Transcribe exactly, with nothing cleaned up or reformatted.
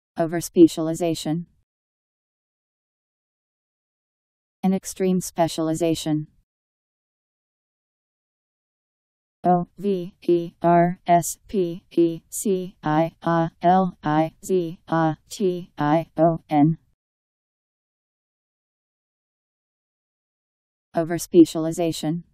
Overspecialization. An extreme specialization. O V E R S P E C I A L I Z A T I O N. Overspecialization.